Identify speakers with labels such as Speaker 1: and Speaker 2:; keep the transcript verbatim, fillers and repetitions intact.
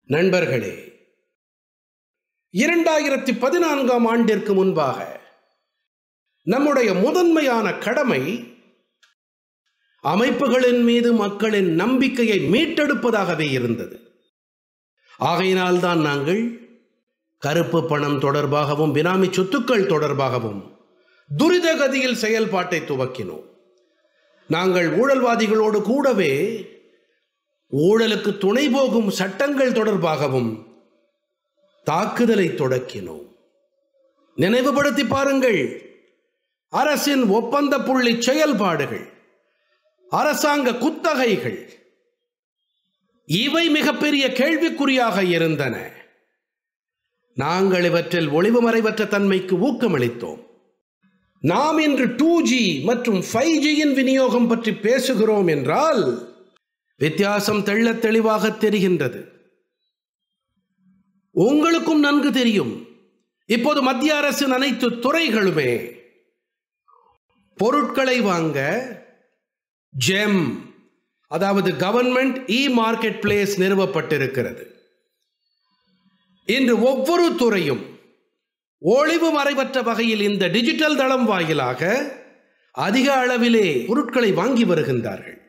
Speaker 1: நண்பர்களே, இரண்டாயிரத்தி பதினான்காம் ஆண்டிற்கு முன்பாக நம்முடைய முதன்மையான கடமை அமைப்புகளின் மீது மக்களின் நம்பிக்கையை மீட்டெடுப்பதாகவே இருந்தது. ஆகையினால்தான் நாங்கள் கருப்பு பணம் தொடர்பாகவும் பினாமி சொத்துக்கள் தொடர்பாகவும் துரிதகதியில் செயல்பாட்டை துவக்கினோம். நாங்கள் ஊழல்வாதிகளோடு கூடவே ஊழலுக்கு துணை போகும் சட்டங்கள் தொடர்பாகவும் தாக்குதலை தொடக்கினோம். நினைவுபடுத்தி பாருங்கள், அரசின் ஒப்பந்த புள்ளி செயல்பாடுகள், அரசாங்க குத்தகைகள், இவை மிகப்பெரிய கேள்விக்குறியாக இருந்தன. நாங்கள் இவற்றில் ஒளிவு மறைவற்ற தன்மைக்கு ஊக்கமளித்தோம். நாம் இன்று டூ ஜி மற்றும் ஃபைவ் ஜியின் விநியோகம் பற்றி பேசுகிறோம் என்றால் வித்தியாசம் தெள்ளத் தெளிவாக தெரிகின்றது. உங்களுக்கும் நன்கு தெரியும், இப்போது மத்திய அரசின் அனைத்து துறைகளுமே பொருட்களை வாங்க ஜெம், அதாவது கவர்மெண்ட் இ மார்க்கெட் பிளேஸ் நிறுவப்பட்டிருக்கிறது. இன்று ஒவ்வொரு துறையும் ஒளிவு மறைவற்ற வகையில் இந்த டிஜிட்டல் தளம் வாயிலாக அதிக அளவிலே பொருட்களை வாங்கி வருகின்றார்கள்.